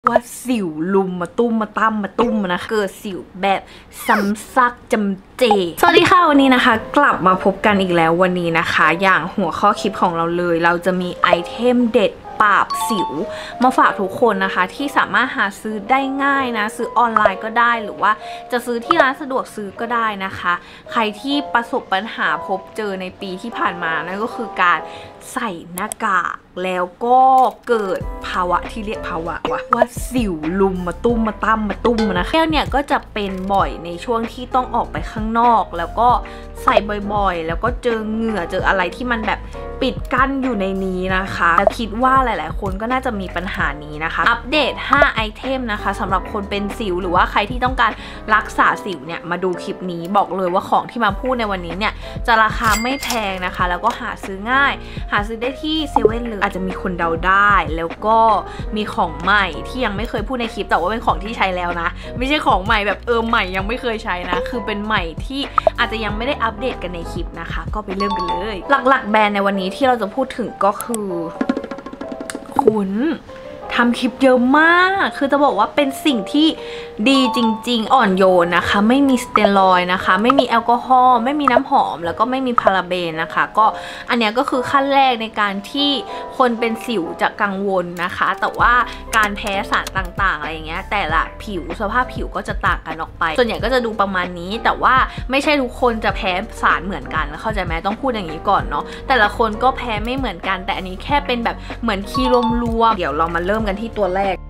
ว่าสิวลุมมาตุ้มมาตั้มมาตุ้มนะเกิดสิวแบบซ้ำซักจำเจสวัสดีค่ะวันนี้นะคะกลับมาพบกันอีกแล้ววันนี้นะคะอย่างหัวข้อคลิปของเราเลยเราจะมีไอเทมเด็ดปราบสิวมาฝากทุกคนนะคะที่สามารถหาซื้อได้ง่ายนะซื้อออนไลน์ก็ได้หรือว่าจะซื้อที่ร้านสะดวกซื้อก็ได้นะคะใครที่ประสบปัญหาพบเจอในปีที่ผ่านมานั่นก็คือการใส่หน้ากากแล้วก็เกิดภาวะที่เรียกภาวะว่าสิวลุมมาตุ้มมาตั้มมาตุ้มนะแก้วเนี่ยก็จะเป็นบ่อยในช่วงที่ต้องออกไปข้างนอกแล้วก็ใส่บ่อยๆแล้วก็เจอเหงื่อเจออะไรที่มันแบบปิดกั้นอยู่ในนี้นะคะแล้วคิดว่าหลายๆคนก็น่าจะมีปัญหานี้นะคะอัปเดต5ไอเทมนะคะสำหรับคนเป็นสิวหรือว่าใครที่ต้องการรักษาสิวเนี่ยมาดูคลิปนี้บอกเลยว่าของที่มาพูดในวันนี้เนี่ยจะราคาไม่แพงนะคะแล้วก็หาซื้อง่ายหาซื้อได้ที่เซเว่นเลยอาจจะมีคนเดาได้แล้วก็มีของใหม่ที่ยังไม่เคยพูดในคลิปแต่ว่าเป็นของที่ใช้แล้วนะไม่ใช่ของใหม่แบบใหม่ยังไม่เคยใช้นะคือเป็นใหม่ที่อาจจะยังไม่ได้อัปเดตกันในคลิปนะคะก็ไปเริ่มกันเลยหลักๆแบรนด์ในวันนี้ที่เราจะพูดถึงก็คือคุณทำคลิปเยอะมากคือจะบอกว่าเป็นสิ่งที่ดีจริงๆอ่อนโยนนะคะไม่มีสเตียรอยด์นะคะไม่มีแอลกอฮอล์ไม่มีน้ำหอมแล้วก็ไม่มีพาราเบนนะคะก็อันนี้ก็คือขั้นแรกในการที่คนเป็นสิวจะกังวลนะคะแต่ว่าการแพ้สารต่างๆอะไรอย่างเงี้ยแต่ละผิวสภาพผิวก็จะต่างกันออกไปส่วนใหญ่ก็จะดูประมาณนี้แต่ว่าไม่ใช่ทุกคนจะแพ้สารเหมือนกันเข้าใจไหมต้องพูดอย่างนี้ก่อนเนาะแต่ละคนก็แพ้ไม่เหมือนกันแต่อันนี้แค่เป็นแบบเหมือนคีย์รวมๆเดี๋ยวเรามาเริ่มกันที่ตัวแรก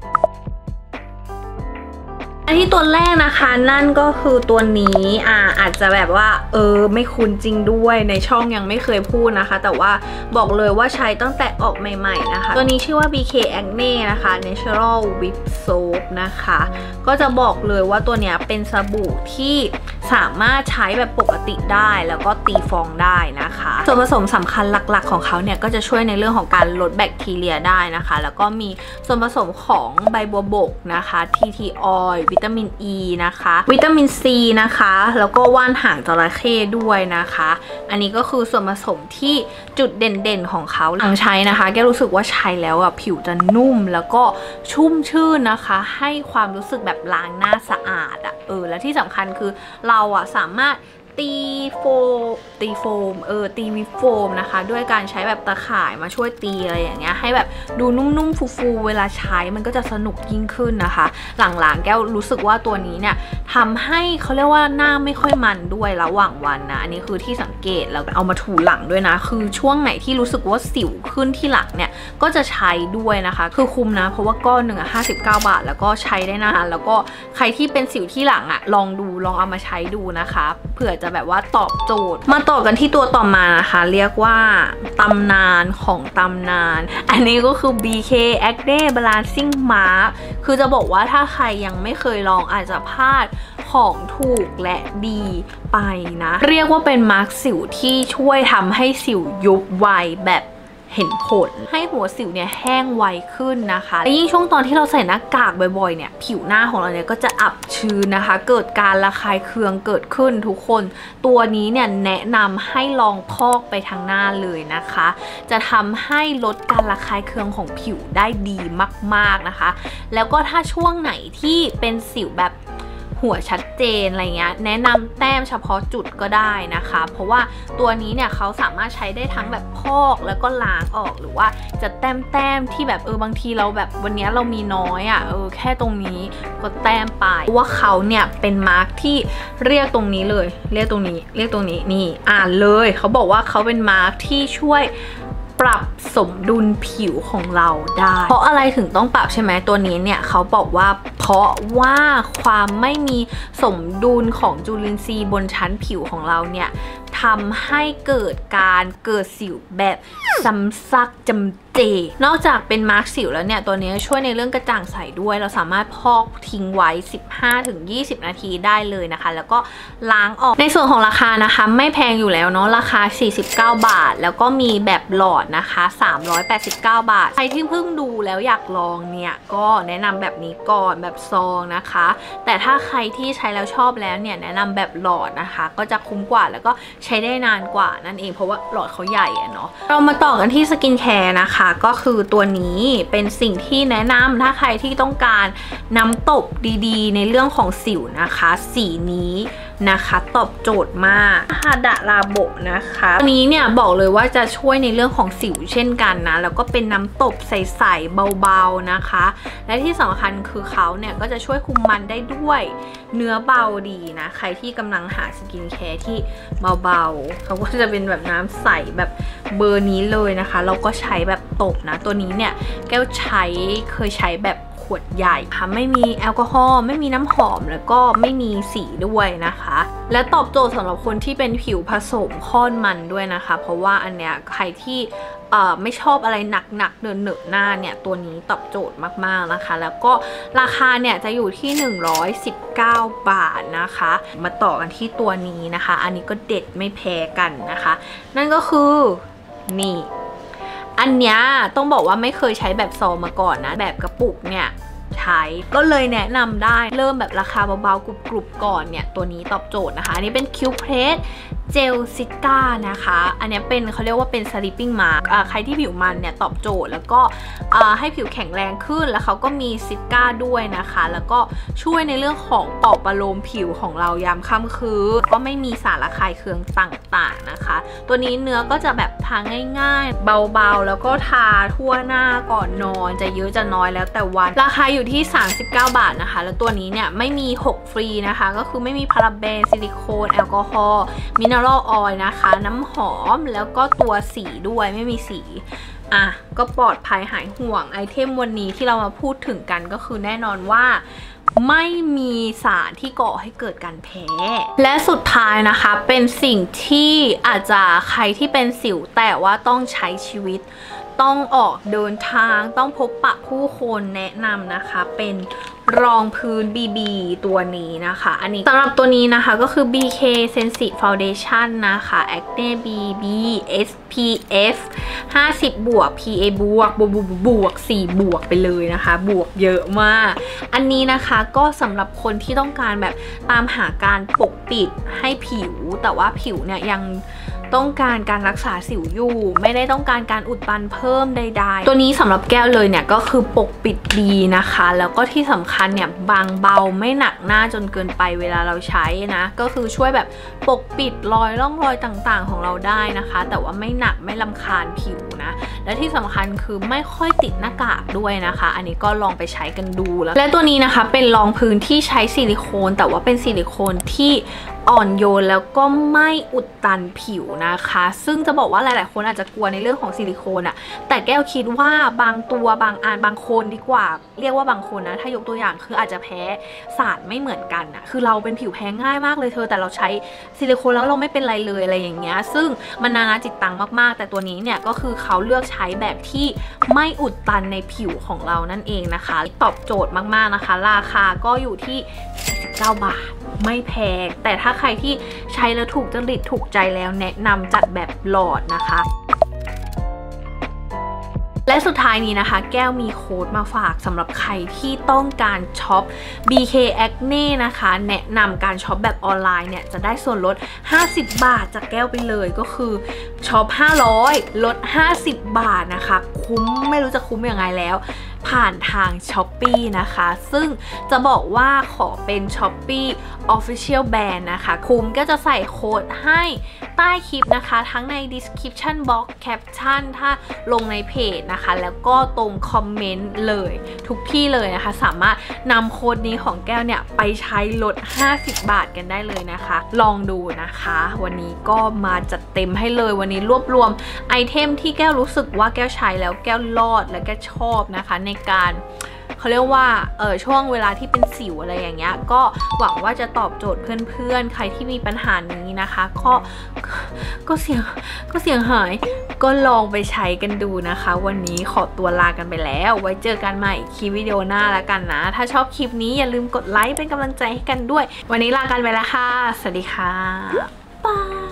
ที่ตัวแรกนะคะนั่นก็คือตัวนี้อาจจะแบบว่าไม่คุ้นจริงด้วยในช่องยังไม่เคยพูดนะคะแต่ว่าบอกเลยว่าใช้ตั้งแต่ออกใหม่ๆนะคะตัวนี้ชื่อว่า BK Acne นะคะ Natural Whip Soap นะคะก็จะบอกเลยว่าตัวเนี้ยเป็นสบู่ที่สามารถใช้แบบปกติได้แล้วก็ตีฟองได้นะคะส่วนผสมสำคัญหลักๆของเขาเนี่ยก็จะช่วยในเรื่องของการลดแบคทีเรียได้นะคะแล้วก็มีส่วนผสมของใบบัวบกนะคะ TT Oilวิตามิน E นะคะวิตามิน C นะคะแล้วก็ว่านหางจระเข้ด้วยนะคะอันนี้ก็คือส่วนผสมที่จุดเด่นๆของเขาหลังใช้นะคะแกรู้สึกว่าใช้แล้วผิวจะนุ่มแล้วก็ชุ่มชื่นนะคะให้ความรู้สึกแบบล้างหน้าสะอาดและที่สำคัญคือเราสามารถตีวิปโฟมนะคะด้วยการใช้แบบตะข่ายมาช่วยตีอะไรอย่างเงี้ยให้แบบดูนุ่มๆฟูๆเวลาใช้มันก็จะสนุกยิ่งขึ้นนะคะหลังๆแก้วรู้สึกว่าตัวนี้เนี่ยทำให้เขาเรียกว่าหน้าไม่ค่อยมันด้วยระหว่างวันนะอันนี้คือที่สังเกตแล้วเอามาถูหลังด้วยนะคือช่วงไหนที่รู้สึกว่าสิวขึ้นที่หลังเนี่ยก็จะใช้ด้วยนะคะคือคุ้มนะเพราะว่าก้อนหนึ่ง59 บาทแล้วก็ใช้ได้นานแล้วก็ใครที่เป็นสิวที่หลังลองเอามาใช้ดูนะคะเผื่อจะแบบว่าตอบโจทย์มาต่อกันที่ตัวต่อมานะคะเรียกว่าตำนานของตำนานอันนี้ก็คือ BK Acne Balancing Mask คือจะบอกว่าถ้าใครยังไม่เคยลองอาจจะพลาดของถูกและดีไปนะเรียกว่าเป็นมาร์คสิวที่ช่วยทำให้สิวยุบไวแบบเห็นผลให้หัวสิวเนี่ยแห้งไวขึ้นนะคะและยิ่งช่วงตอนที่เราใส่หน้ากากบ่อยๆเนี่ยผิวหน้าของเราเนี่ยก็จะอับชื้นนะคะเกิดการระคายเคืองเกิดขึ้นทุกคนตัวนี้เนี่ยแนะนำให้ลองพอกไปทางหน้าเลยนะคะจะทำให้ลดการระคายเคืองของผิวได้ดีมากๆนะคะแล้วก็ถ้าช่วงไหนที่เป็นสิวแบบหัวชัดเจนอะไรเงี้ยแนะนำแต้มเฉพาะจุดก็ได้นะคะเพราะว่าตัวนี้เนี่ยเขาสามารถใช้ได้ทั้งแบบพอกแล้วก็ล้างออกหรือว่าจะแต้มที่แบบบางทีเราแบบวันนี้เรามีน้อยแค่ตรงนี้ก็แต้มไปเพราะว่าเขาเนี่ยเป็นมาร์คที่เรียกตรงนี้เลยเรียกตรงนี้นี่อ่านเลยเขาบอกว่าเขาเป็นมาร์คที่ช่วยปรับสมดุลผิวของเราได้เพราะอะไรถึงต้องปรับใช่ไหมตัวนี้เนี่ยเขาบอกว่าเพราะว่าความไม่มีสมดุลของจุลินทรีย์บนชั้นผิวของเราเนี่ยทำให้เกิดสิวแบบซ้ำซักจำเจนอกจากเป็นมาร์คสิวแล้วเนี่ยตัวนี้ช่วยในเรื่องกระจ่างใสด้วยเราสามารถพอกทิ้งไว้ 15-20 นาทีได้เลยนะคะแล้วก็ล้างออกในส่วนของราคานะคะไม่แพงอยู่แล้วเนาะราคา49 บาทแล้วก็มีแบบหลอดนะคะ389 บาทใครที่เพิ่งดูแล้วอยากลองเนี่ยก็แนะนำแบบนี้ก่อนแบบซองนะคะแต่ถ้าใครที่ใช้แล้วชอบแล้วเนี่ยแนะนำแบบหลอดนะคะก็จะคุ้มกว่าแล้วก็แชช้ได้นานกว่านั่นเองเพราะว่าหลอดเขาใหญ่อะเนาะเรามาต่อกันที่สกินแคร์นะคะก็คือตัวนี้เป็นสิ่งที่แนะนำถ้าใครที่ต้องการน้ำตบดีๆในเรื่องของสิวนะคะสีนี้นะคะตอบโจทย์มากฮาดะลาโบนะคะตัวนี้เนี่ยบอกเลยว่าจะช่วยในเรื่องของสิวเช่นกันนะแล้วก็เป็นน้ำตบใสๆเบาๆนะคะและที่สำคัญคือเขาเนี่ยก็จะช่วยคุมมันได้ด้วยเนื้อเบาดีนะใครที่กำลังหาสกินแคร์ที่เบาๆเขาก็จะเป็นแบบน้ำใสแบบเบอร์นี้เลยนะคะเราก็ใช้แบบตบนะตัวนี้เนี่ยแก้วเคยใช้แบบขวดใหญ่ค่ะไม่มีแอลกอฮอล์ไม่มีน้ำหอมแล้วก็ไม่มีสีด้วยนะคะและตอบโจทย์สำหรับคนที่เป็นผิวผสมค่อนมันด้วยนะคะเพราะว่าอันเนี้ยใครที่ไม่ชอบอะไรหนักๆเนินๆหน้าเนี่ยตัวนี้ตอบโจทย์มากๆนะคะแล้วก็ราคาเนี่ยจะอยู่ที่119 บาทนะคะมาต่อกันที่ตัวนี้นะคะอันนี้ก็เด็ดไม่แพ้กันนะคะนั่นก็คือนี่อันเนี้ยต้องบอกว่าไม่เคยใช้แบบซองมาก่อนนะแบบกระปุกเนี่ยใช้ก็เลยแนะนำได้เริ่มแบบราคาเบาๆกรุบๆก่อนเนี่ยตัวนี้ตอบโจทย์นะคะอันนี้เป็นคิวเพรสเจลซิก้านะคะอันนี้เป็นเขาเรียกว่าเป็น sleeping mask ใครที่ผิวมันเนี่ยตอบโจทย์แล้วก็ให้ผิวแข็งแรงขึ้นแล้วเขาก็มีซิก้าด้วยนะคะแล้วก็ช่วยในเรื่องของปลอบประโลมผิวของเรายามค่ำคืนก็ไม่มีสารระคายเคืองต่างๆนะคะตัวนี้เนื้อก็จะแบบทาง่ายๆเบาๆแล้วก็ทาทั่วหน้าก่อนนอนจะเยอะจะน้อยแล้วแต่วันราคาอยู่ที่39 บาทนะคะแล้วตัวนี้เนี่ยไม่มี6ฟรีนะคะก็คือไม่มีพาราเบนซิลิโคนแอลกอฮอล์มิเนอรัลออยล์นะคะน้ำหอมแล้วก็ตัวสีด้วยไม่มีสีก็ปลอดภัยหายห่วงไอเทมวันนี้ที่เรามาพูดถึงกันก็คือแน่นอนว่าไม่มีสารที่ก่อให้เกิดการแพ้และสุดท้ายนะคะเป็นสิ่งที่อาจจะใครที่เป็นสิวแต่ว่าต้องใช้ชีวิตต้องออกเดินทางต้องพบปะผู้คนแนะนำนะคะเป็นรองพื้น BB ตัวนี้นะคะอันนี้สำหรับตัวนี้นะคะก็คือ BK Sensi Foundation นะคะ Acne BB SPF 50 บวก PA บวก4 บวกไปเลยนะคะบวกเยอะมากอันนี้นะคะก็สำหรับคนที่ต้องการแบบตามหาการปกปิดให้ผิวแต่ว่าผิวเนี่ยยังต้องการการรักษาสิวอยู่ไม่ได้ต้องการการอุดตันเพิ่มใดๆตัวนี้สำหรับแก้วเลยเนี่ยก็คือปกปิดดีนะคะแล้วก็ที่สำคัญเนี่ยบางเบาไม่หนักหน้าจนเกินไปเวลาเราใช้นะก็คือช่วยแบบปกปิดรอยร่องรอยต่างๆของเราได้นะคะแต่ว่าไม่หนักไม่รำคาญผิวนะและที่สำคัญคือไม่ค่อยติดหน้ากากด้วยนะคะอันนี้ก็ลองไปใช้กันดูแล้วและตัวนี้นะคะเป็นรองพื้นที่ใช้ซิลิโคนแต่ว่าเป็นซิลิโคนที่อ่อนโยนแล้วก็ไม่อุดตันผิวนะคะซึ่งจะบอกว่าหลายๆคนอาจจะกลัวในเรื่องของซิลิโคนอะแต่แก้วคิดว่าบางตัวบางอันบางคนดีกว่าเรียกว่าบางคนนะถ้ายกตัวอย่างคืออาจจะแพ้สารไม่เหมือนกันอะคือเราเป็นผิวแพ้ง่ายมากเลยเธอแต่เราใช้ซิลิโคนแล้วเราไม่เป็นไรเลยอะไรอย่างเงี้ยซึ่งมันนานาจิตตังมากๆแต่ตัวนี้เนี่ยก็คือเขาเลือกใช้แบบที่ไม่อุดตันในผิวของเรานั่นเองนะคะตอบโจทย์มากๆนะคะราคาก็อยู่ที่49 บาทไม่แพงแต่ถ้าใครที่ใช้แล้วถูกจริตถูกใจแล้วแนะนำจัดแบบหลอดนะคะและสุดท้ายนี้นะคะแก้วมีโค้ดมาฝากสำหรับใครที่ต้องการช็อป BK Acne นะคะแนะนำการช็อปแบบออนไลน์เนี่ยจะได้ส่วนลด50 บาทจากแก้วไปเลยก็คือช็อป500ลด50 บาทนะคะคุ้มไม่รู้จะคุ้มยังไงแล้วผ่านทาง Shopee นะคะซึ่งจะบอกว่าขอเป็น Shopee Official Brand นะคะคุ้มก็จะใส่โค้ดให้ใต้คลิปนะคะทั้งใน Description Box Caption ถ้าลงในเพจนะคะแล้วก็ตรงคอมเมนต์เลยทุกที่เลยนะคะสามารถนำโค้ดนี้ของแก้วเนี่ยไปใช้ลด50 บาทกันได้เลยนะคะลองดูนะคะวันนี้ก็มาจัดเต็มให้เลยวันนี้รวบรวมไอเทมที่แก้วรู้สึกว่าแก้วใช้แล้วแก้วรอดและแก้วชอบนะคะในการเขาเรียกว่าช่วงเวลาที่เป็นสิวอะไรอย่างเงี้ยก็หวังว่าจะตอบโจทย์เพื่อนๆใครที่มีปัญหานี้นะคะก็เสียงหายก็ลองไปใช้กันดูนะคะวันนี้ขอตัวลากันไปแล้วไว้เจอกันใหม่คลิปวิดีโอหน้าแล้วกันนะถ้าชอบคลิปนี้อย่าลืมกดไลค์เป็นกำลังใจให้กันด้วยวันนี้ลากันไปแล้วค่ะสวัสดีค่ะบาย